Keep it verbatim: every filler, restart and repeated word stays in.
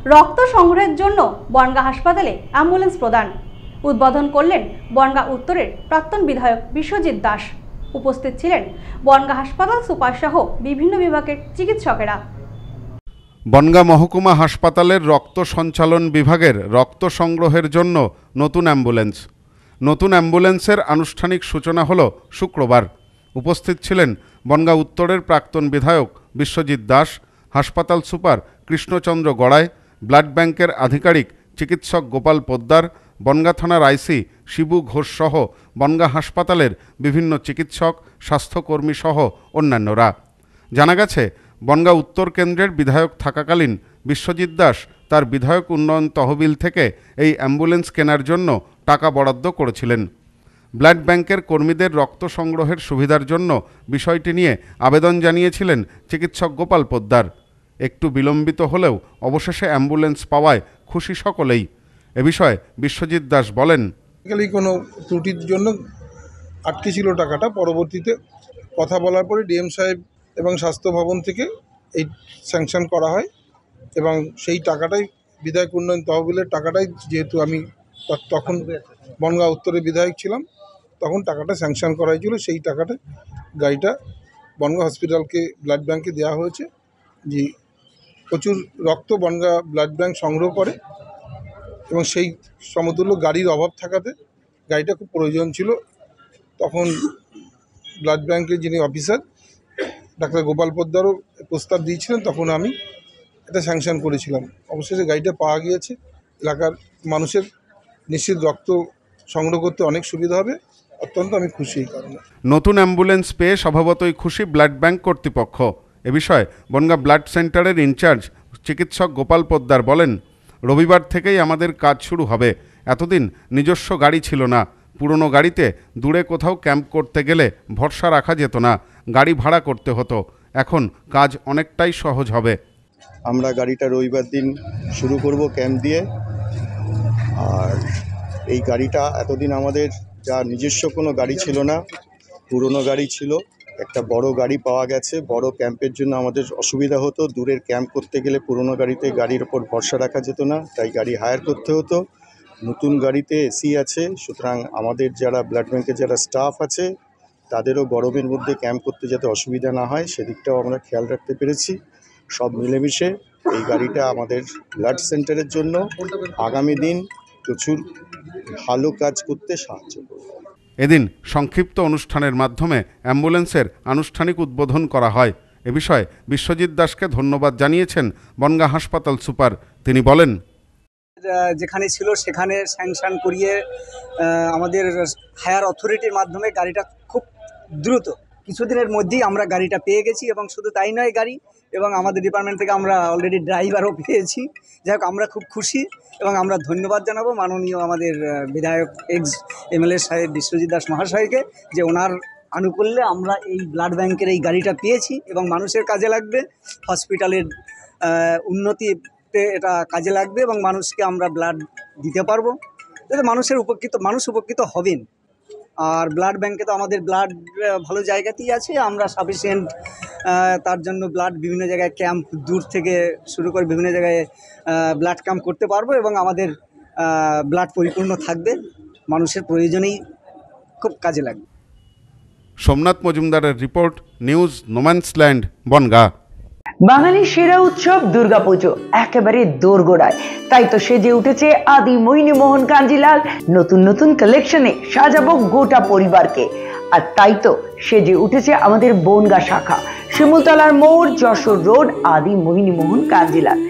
রক্ত সংগ্রহের জন্য বনগাঁ হাসপাতালে অ্যাম্বুলেন্স প্রদান। উদ্বোধন করলেন বনগাঁ উত্তরের প্রাক্তন বিধায়ক বিশ্বজিৎ দাস। উপস্থিত ছিলেন বনগাঁ হাসপাতাল সুপার সহ বিভিন্ন বিভাগের চিকিৎসকেরা। বনগাঁ মহকুমা হাসপাতালের রক্ত সঞ্চালন বিভাগের রক্ত সংগ্রহের জন্য নতুন অ্যাম্বুলেন্স নতুন অ্যাম্বুলেন্সের আনুষ্ঠানিক সূচনা হল শুক্রবার। উপস্থিত ছিলেন বনগাঁ উত্তরের প্রাক্তন বিধায়ক বিশ্বজিৎ দাস, হাসপাতাল সুপার কৃষ্ণচন্দ্র গড়াই, ব্লাড ব্যাংকের আধিকারিক চিকিৎসক গোপাল পোদ্দার, বনগাঁ থানার আইসি শিবু ঘোষ সহ বনগাঁ হাসপাতালের বিভিন্ন চিকিৎসক, স্বাস্থ্যকর্মী সহ অন্যান্যরা। জানা গেছে, বনগাঁ উত্তর কেন্দ্রের বিধায়ক থাকাকালীন বিশ্বজিৎ দাস তার বিধায়ক উন্নয়ন তহবিল থেকে এই অ্যাম্বুলেন্স কেনার জন্য টাকা বরাদ্দ করেছিলেন। ব্লাড ব্যাংকের কর্মীদের রক্ত সংগ্রহের সুবিধার জন্য বিষয়টি নিয়ে আবেদন জানিয়েছিলেন চিকিৎসক গোপাল পোদ্দার। একটু বিলম্বিত হলেও অবশেষে অ্যাম্বুলেন্স পাওয়ায় খুশি সকলেই। এ বিষয়ে বিশ্বজিৎ দাস বলেন, কোনো ত্রুটির জন্য আটকে ছিল টাকাটা, পরবর্তীতে কথা বলার পরে ডিএম সাহেব এবং স্বাস্থ্য ভবন থেকে এই স্যাংশন করা হয় এবং সেই টাকাটাই বিধায়ক উন্নয়ন তহবিলের টাকাটাই, যেহেতু আমি তখন বনগাঁ উত্তরে বিধায়ক ছিলাম, তখন টাকাটা স্যাংশন করা হয়েছিল। সেই টাকাটা গাড়িটা বনগাঁ হসপিটালকে ব্লাড ব্যাংকে দেওয়া হয়েছে। যে প্রচুর রক্ত বনগাঁ ব্লাড ব্যাংক সংগ্রহ করে এবং সেই সমতুল্য গাড়ির অভাব থাকাতে গাড়িটা খুব প্রয়োজন ছিল। তখন ব্লাড ব্যাংকের যিনি অফিসার ডাক্তার গোপাল পোদ্দারও প্রস্তাব দিয়েছিলেন, তখন আমি এটা স্যাংশন করেছিলাম। অবশেষে গাড়িটা পাওয়া গিয়েছে। এলাকার মানুষের নিশ্চিত রক্ত সংগ্রহ করতে অনেক সুবিধা হবে। অত্যন্ত আমি খুশি এই কারণে। নতুন অ্যাম্বুলেন্স পেয়ে স্বভাবতই খুশি ব্লাড ব্যাংক কর্তৃপক্ষ। এ বিষয়ে বনগাঁ ব্লাড সেন্টারের ইনচার্জ চিকিৎসক গোপাল পোদ্দার বলেন, রবিবার থেকেই আমাদের কাজ শুরু হবে। এতদিন নিজস্ব গাড়ি ছিল না। পুরনো গাড়িতে দূরে কোথাও ক্যাম্প করতে গেলে ভরসা রাখা যেত না, গাড়ি ভাড়া করতে হতো। এখন কাজ অনেকটাই সহজ হবে। আমরা গাড়িটা রবিবার দিন শুরু করব ক্যাম্প দিয়ে। আর এই গাড়িটা এতদিন আমাদের যা নিজস্ব কোনো গাড়ি ছিল না, পুরনো গাড়ি ছিল। একটা বড় গাড়ি পাওয়া গেছে। বড় ক্যাম্পের জন্য আমাদের অসুবিধা হতো, দূরের ক্যাম্প করতে গেলে পুরনো গাড়িতে গাড়ির ওপর ভরসা রাখা যেত না, তাই গাড়ি হায়ার করতে হতো। নতুন গাড়িতে এসি আছে, সুতরাং আমাদের যারা ব্লাড ব্যাংকের যারা স্টাফ আছে তাদেরও গরমের মধ্যে ক্যাম্প করতে যাতে অসুবিধা না হয় সেদিকটাও আমরা খেয়াল রাখতে পেরেছি। সব মিলেমিশে এই গাড়িটা আমাদের ব্লাড সেন্টারের জন্য আগামী দিন প্রচুর ভালো কাজ করতে সাহায্য করবে। এদিন সংক্ষিপ্ত অনুষ্ঠানের মাধ্যমে অ্যাম্বুলেন্সের আনুষ্ঠানিক উদ্বোধন করা হয়। এ বিষয়ে বিশ্বজিৎ দাসকে ধন্যবাদ জানিয়েছেন বনগাঁ হাসপাতাল সুপার। তিনি বলেন, যেখানে ছিল সেখানে স্যাংশন করিয়ে আমাদের হায়ার অথরিটির মাধ্যমে গাড়িটা খুব দ্রুত কিছুদিনের মধ্যেই আমরা গাড়িটা পেয়ে গেছি। এবং শুধু তাই নয়, গাড়ি এবং আমাদের ডিপার্টমেন্ট থেকে আমরা অলরেডি ড্রাইভারও পেয়েছি। যাই হোক, আমরা খুব খুশি এবং আমরা ধন্যবাদ জানাবো মাননীয় আমাদের বিধায়ক এক্স এমএলএ সাহেব বিশ্বজিৎ দাস মহাশয়কে, যে ওনার আনুকূল্যে আমরা এই ব্লাড ব্যাংকের এই গাড়িটা পেয়েছি এবং মানুষের কাজে লাগবে, হসপিটালের উন্নতিতে এটা কাজে লাগবে এবং মানুষকে আমরা ব্লাড দিতে পারবো, যাতে মানুষের উপকৃত মানুষ উপকৃত হবেন। আর ব্লাড ব্যাংকে তো আমাদের ব্লাড ভালো জায়গাতেই আছে। আমরা সাফিসিয়েন্ট তার জন্য ব্লাড বিভিন্ন জায়গায় ক্যাম্প দূর থেকে শুরু করে বিভিন্ন জায়গায় ব্লাড ক্যাম্প করতে পারবো এবং আমাদের ব্লাড পরিপূর্ণ থাকবে, মানুষের প্রয়োজনেই খুব কাজে লাগবে। সোমনাথ মজুমদারের রিপোর্ট, নিউজ নোম্যান্সল্যান্ড, বনগাঁ। বাঙালির সেরা উৎসব দুর্গাপুজো একেবারে দোরগোড়ায়, তাই তো সেজে উঠেছে আদি মোহিনী মোহন কাঞ্জিলাল। নতুন নতুন কালেকশনে সাজাবো গোটা পরিবারকে। আর তাই তো সেজে উঠেছে আমাদের বনগাঁ শাখা, শিমুলতলার মোড়, যশোর রোড, আদি মোহিনী মোহন কাঞ্জিলাল।